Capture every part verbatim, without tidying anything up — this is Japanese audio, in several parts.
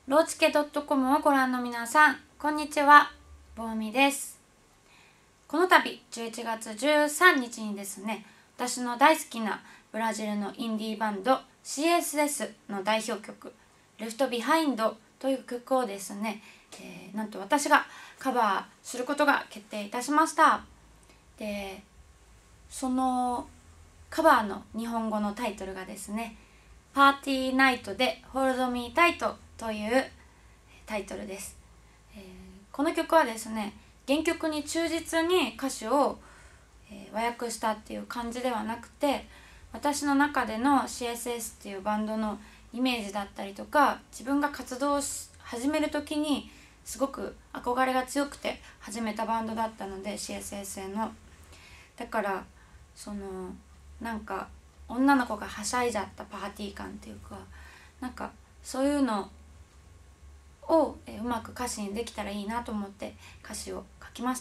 ローチケ .com をご覧の皆さん、こんにちは、ぼうみです。この度じゅういちがつじゅうさんにちにですね、私の大好きなブラジルのインディーバンド シーエスエス の代表曲 Left Behind という曲をですね、えー、なんと私がカバーすることが決定いたしました。で、そのカバーの日本語のタイトルがですね、パーティーナイトで Hold Me Tight というタイトルです。えー、この曲はですね、原曲に忠実に歌詞を、えー、和訳したっていう感じではなくて、私の中での シーエスエス っていうバンドのイメージだったりとか、自分が活動し始める時にすごく憧れが強くて始めたバンドだったので、 シーエスエス へのだからそのなんか女の子がはしゃいじゃったパーティー感っていうか、なんかそういうのをうまく歌詞にできたらいいなと思って歌詞を書きました。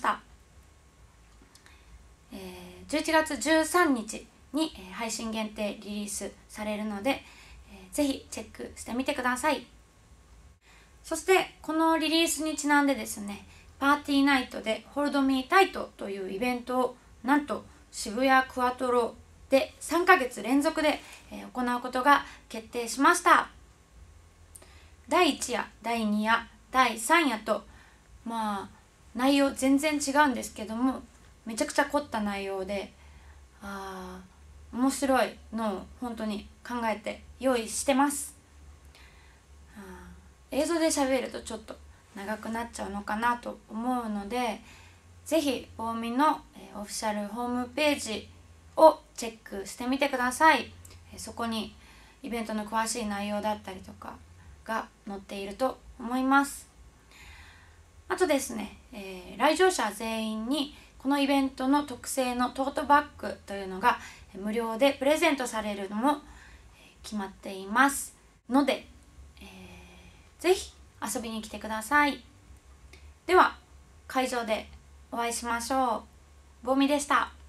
えー、じゅういちがつじゅうさんにちに配信限定リリースされるので、えー、ぜひチェックしてみてください。そしてこのリリースにちなんでですね、パーティーナイトで Hold Me Tight というイベントをなんと渋谷クワトロでさんかげつ連続で行うことが決定しました。だいいちやだいにやだいさんやと、まあ内容全然違うんですけども、めちゃくちゃ凝った内容で、あー面白いのを本当に考えて用意してます。あ映像で喋るとちょっと長くなっちゃうのかなと思うので、ぜひぼうみのオフィシャルホームページをチェックしてみてください。そこにイベントの詳しい内容だったりとかが載っていると思います。あとですね、えー、来場者全員にこのイベントの特製のトートバッグというのが無料でプレゼントされるのも決まっていますので、えー、ぜひ遊びに来てください。では会場でお会いしましょう。ぼうみでした。